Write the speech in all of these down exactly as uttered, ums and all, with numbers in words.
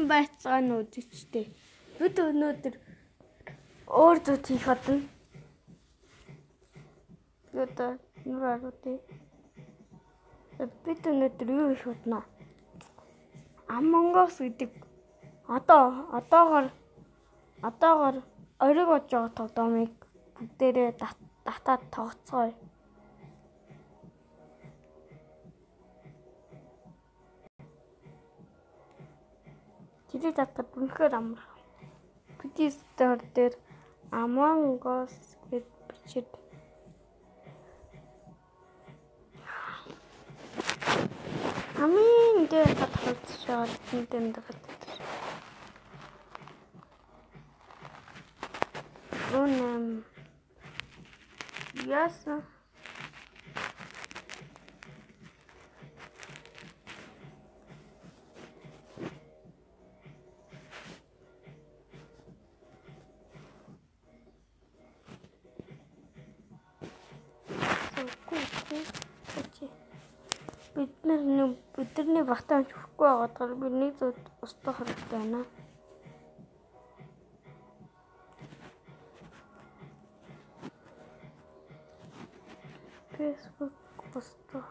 байцааны үзэгчтэй. Бид өнөөдөр өөр зүйл хийх болно. Одоо нүр аруудыг бид өнөөдөр юу хийх бодно? Among Us гэдэг одоо одоогор одоогор ориг болж байгаа тоглоомыг бүгдээрээ татаад тоглоцгоё. Тэрийг татах үнэхээр амар. Бидний стор дээр Among Us гэж бичээд амин дээр татчихсан тийм дээр. Үнэм яса бид нар бидний батан хүрэхгүй байгаад би нэг зүйл устгах хэрэгтэй байна. Facebook устгах.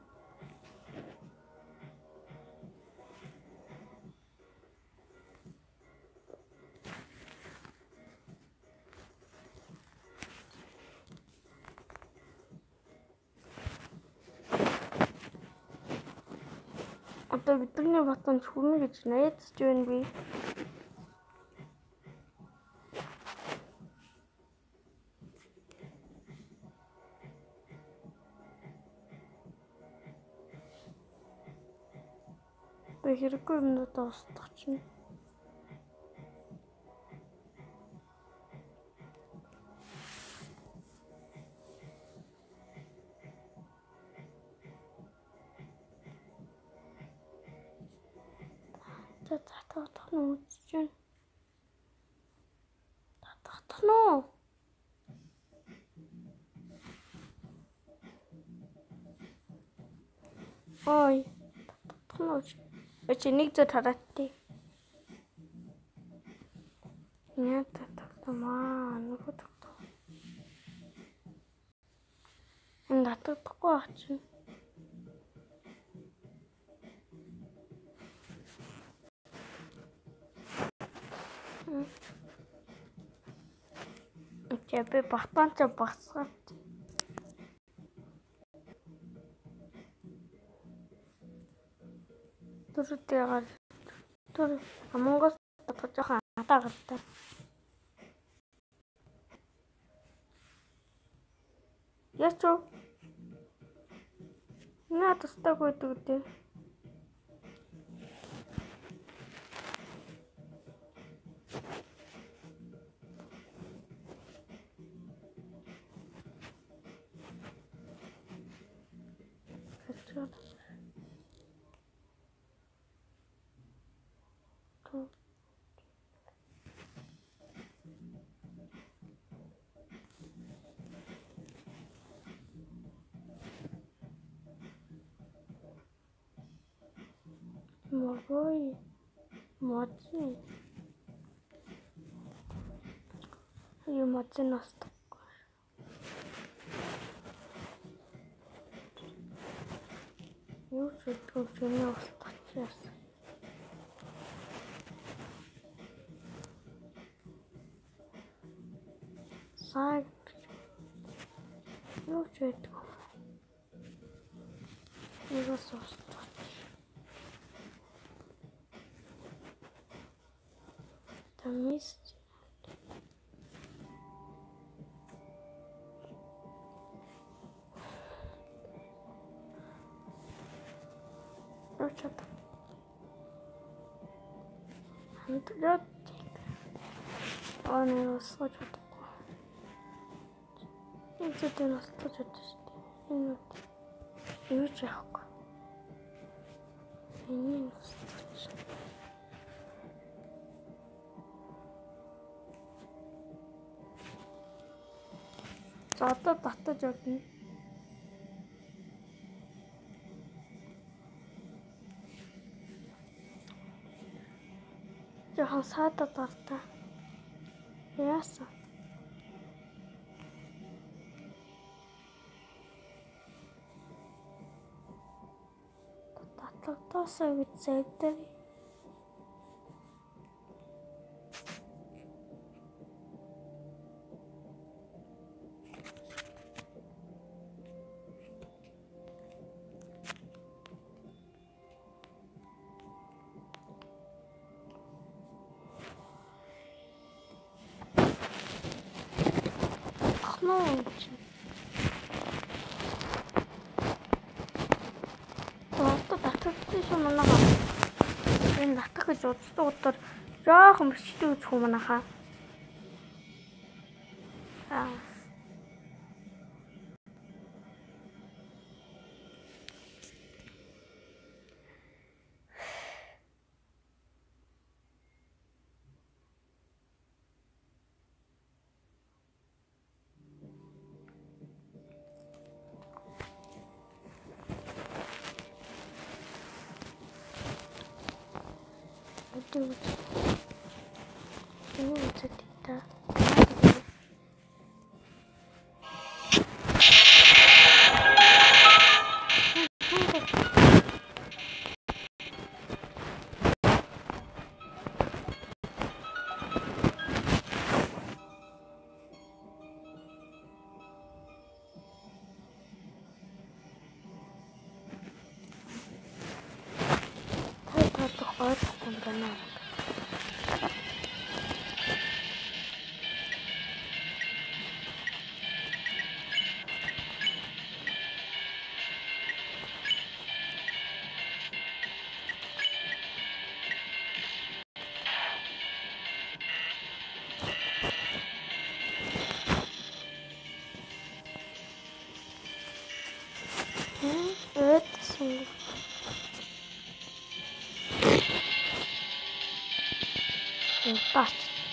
Одоо бидний батан хүрнэ гэж найдаж байна би. Би хэрэггүй юмнуудаа устгах чинь. Татах нь үзэж байна. Татах нь уу? Ой. Татах нь уу? Өчиг нэг зүйл хараатыг. Яа татахтамаа нөгөө татах. Энэ татахгүй ах чинь. Окей, би батанч басгаад. Түрүүтэйгээр түр Among Us татах жоохон атаа гартай. Яач вэ? Наа тастаг байдаг үү? Морой моци юу моци настах юу ч үгүй юм устгах. Саг юу ч үгүй. Юу ч устгах. Мис Рочат. Антрот. Он его слышит. Это ты нас слышит. Минут. Ючак. Не слышит. За одоо татаж явна. жоохон саадаад байна. Яасан? Татлагдасаа гэж зайдаг. Ахнаа. Одоо татагдсан шүү манайха. Энэ татах гэж удаа удаа жоохон бичдэг үзэх юм манайха. Аа. Юу юу цэцтэй. Тай татах ойлгохгүй юм байна. Это сумма. Бац.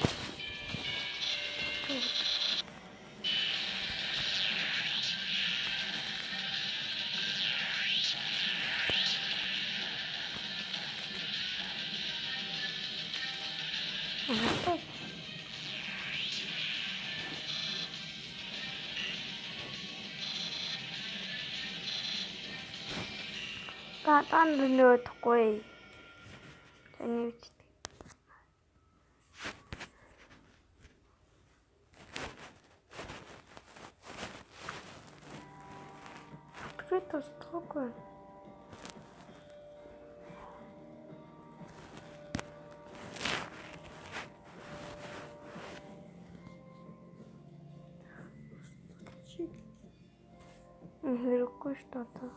Та тань нөөдөхгүй. Таны үст. Апгрейд стокгүй. Хэрэггүй шүү дээ.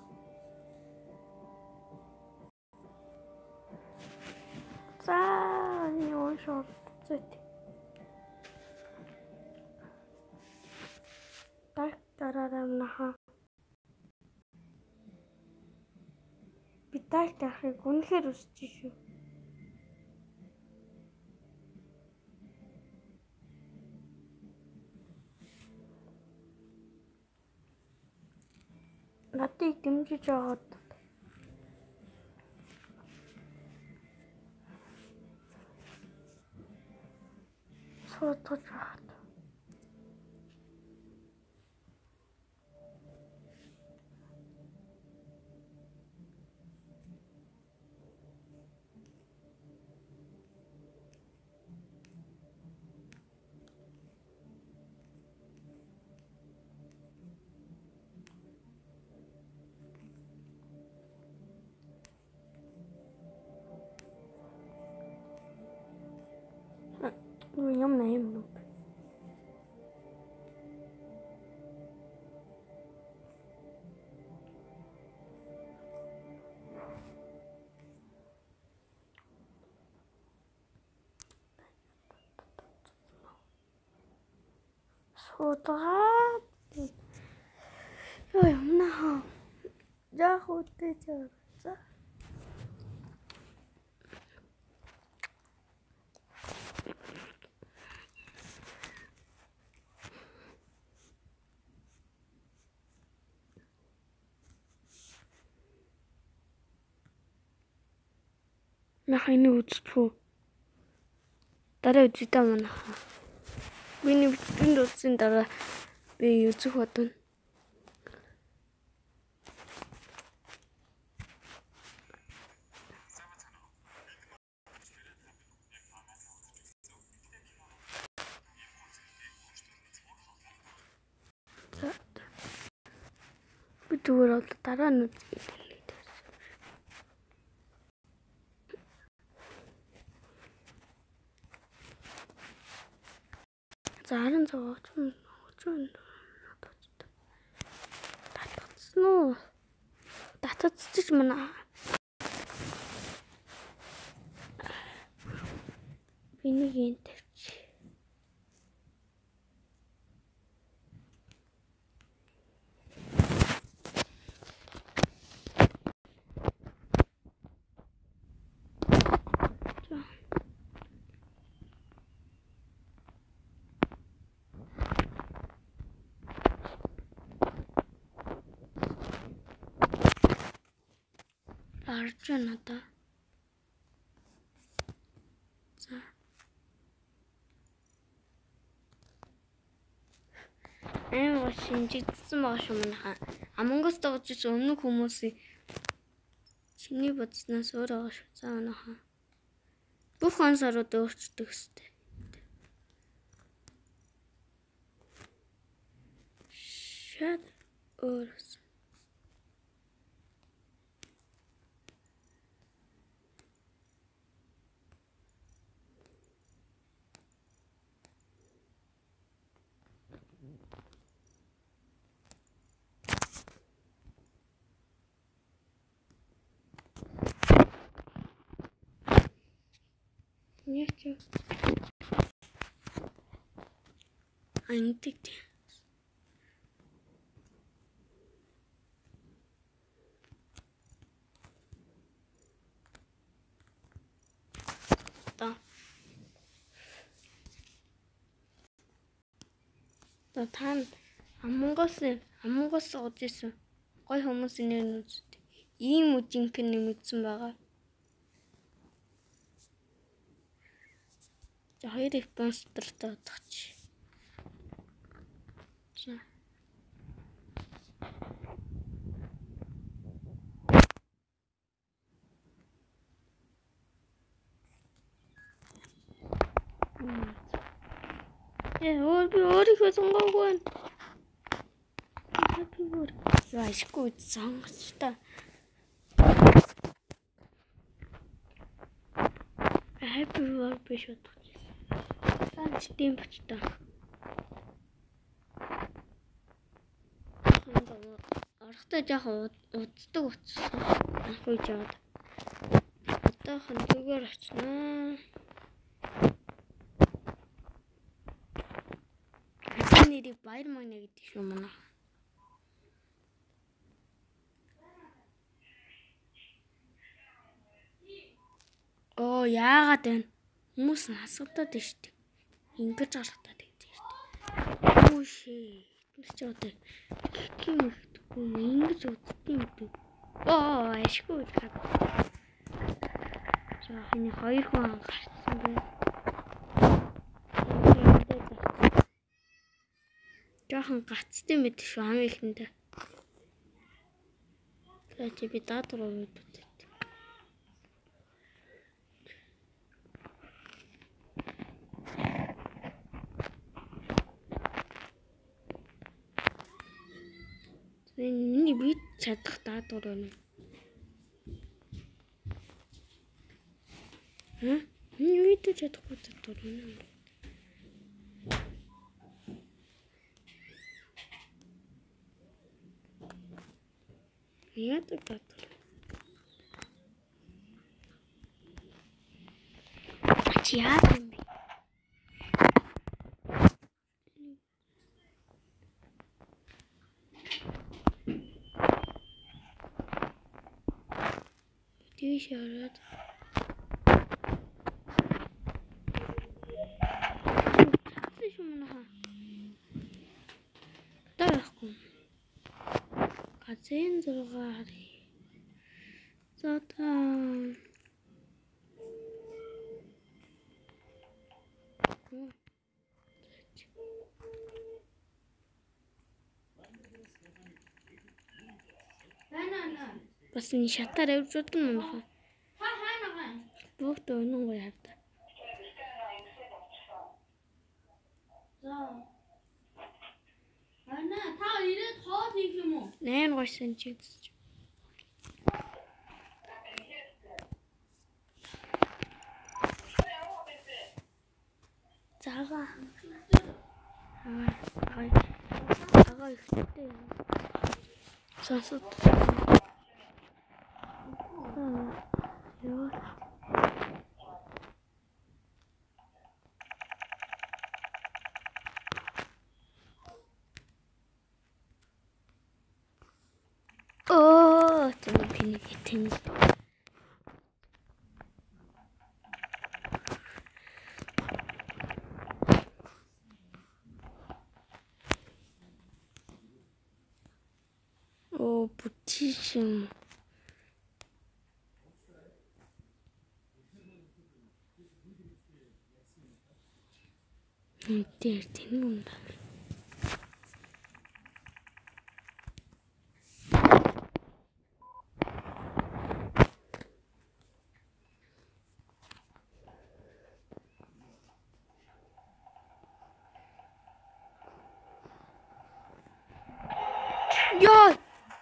За, юу шууд зэт. Так дараараа наха. Би так дахыг үнэхээр үсэж шүү. Надыг дэмжиж аваад суудаж аваад. Юм на юм нүг. Суудгаа. Юу юм наа. Яг үтэж байгаа. Нахайны үзтгүү. Дараа үжигдээ манай. Миний битгэнд утсан дараа би үзэх бодно. Би зүгээр бол дараа нь үзье. За харин зовооч юм. Татчихсан уу? Татчихчих мана. Бинийг энэ тавьчих. Арж байна да. За. Эм шинжигдсэн байгаа шүү манайхаа. Амонгос тоглож ирсэн өмнөх хүмүүсийн чиний бодснаас өөр байгаа шүү. За манайхаа. Бүх ансарууд өөрчлөлтөө өстэй. Шат өөрс. Нет. Антик. Да. Да тань Амонгос Амонгос сууж исэн. Гой хүмүүсийн нэр үзтээ. Ийм үжинхэн нэмэгдсэн байгаа. За хоёр спонсортой удахч. За. Э өөр би өөрийнхөө сонгоогүй байна. Би өөр. Яа ишгүй сонгоч та. Happy work биш удах. Сайн тийм бач та. Орохтой жоохон уддаг утсан. Анхуй жаад. Одоохон зүгээр очноо. Нэрийг баяр маяг гэдэг шүү манай. Оо яагаад вэ? Хүмүүс нь асуудаг шүү дээ. Ингэж гарахтаа тэгдэг шүү дээ. Оо шээ. Тэр ч одоо тийм ихтэйгүй ингэж үздэг юм дээ. Оо ашгүй хаад. За хин хоёр хүн гарцсан байна. Жохон гацтай мэт шүү ам ихэндээ. За чи би даад руу өгдөг. Миний бит чадах даад руу нэ. Хм? Миний бит чадахгүй даад руу нэ. Яадаг даад. Чи яадаг юм бэ? Тийш ороод. Цацсан шүү манайхаа. Таахгүй. Газын зургаар. За та Бас энэ шатаар явж удаа юм байна. Та хайна гай. Бүгд өнөн гоё хавтаа. За. Ана та ирээд хоол хийх юм уу? Найн гойсон чи. Зага. Аа, ай. Зага ихтэй. Сонсод. Аа, ёо. Оо, тэр пиний тэн. Оо, бутишим. Тэр тэн юм да. Ёо.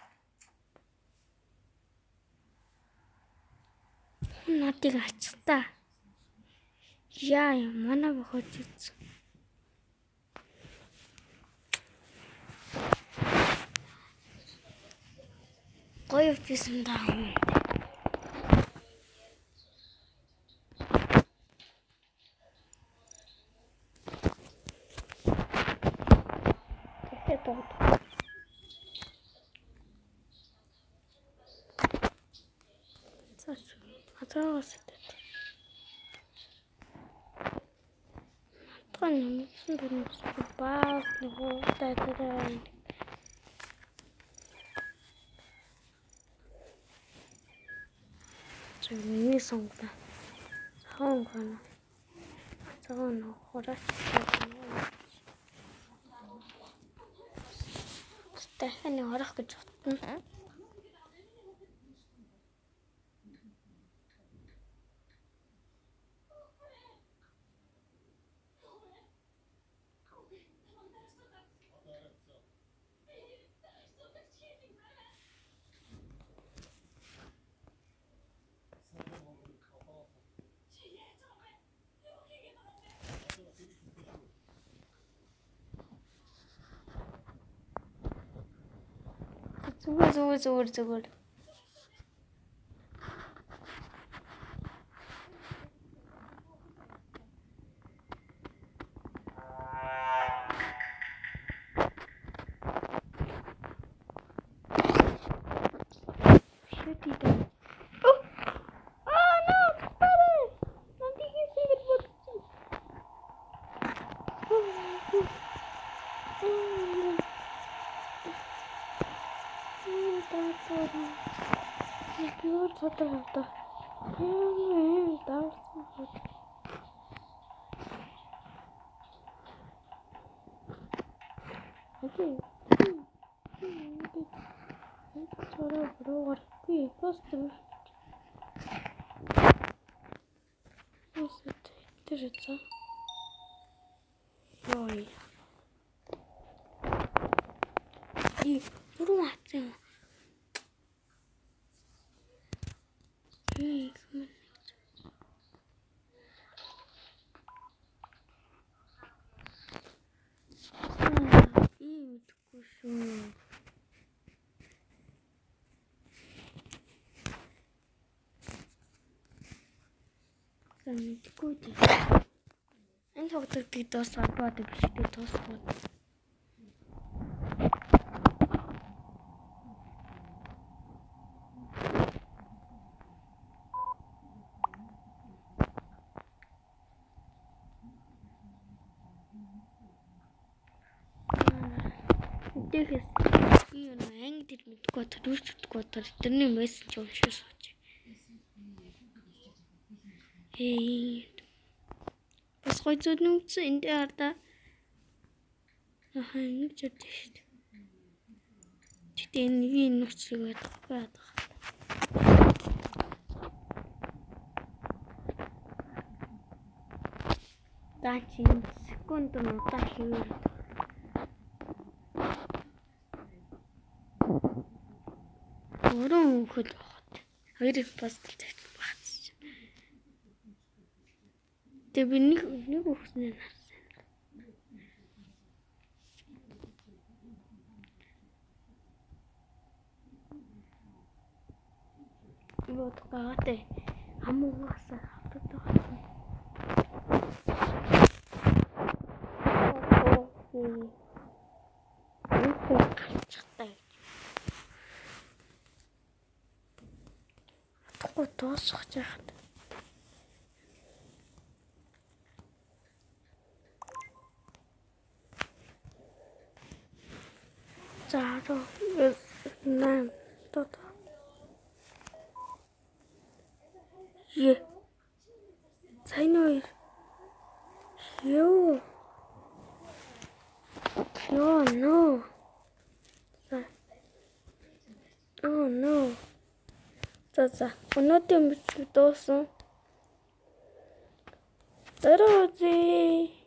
Надыг ачтаа. Яа, манай бохож ийц. Гоё вчсэн даа. Тэт тоо. Цааш. Атраас тэт. Тань юм бэнэс баас нөгөө таатай. Миний сонгоно. Сонгоно. Сонгоно хураач. Тэхний орох гэж бодно. Зүгээр зүгээр зүгээр зүгээр. Тата тата. Ээ, таасан. Окей. Чора броор. Би постэр. Постэр тэрцаа. Ой. И буруу атсан. Эй, come on. Ih, kusun. Sangat kuat. Ini waktu kita satu ada di situ terus. Тэгээс би юу анги дээр мэдгүй төрүүч утгүй төр тэрний мессеж уншиж сууж. Эй. Бас гой зүйл нүгдсэн энэ дээр да. Аа ингэж үдэж шүү дээ. Гэтэ энэ нэг юм нүцлэг байдаг байдаг. Дачин секунд муутай хийвэр. Өрөө хөл хот. Хоёрын постол тавьчих багц. Тэг би нэг нэг өгснээ нарсан. Вот гаатай хамуугасаа хатдаг. Галчтай. Тохоо тоосох жахад. Зааруу нам тот. Е. Сайноо. Ёо. Ёо, no. Oh no. За за. Өнөөдөр бид дуусан. Дөрөв зээ.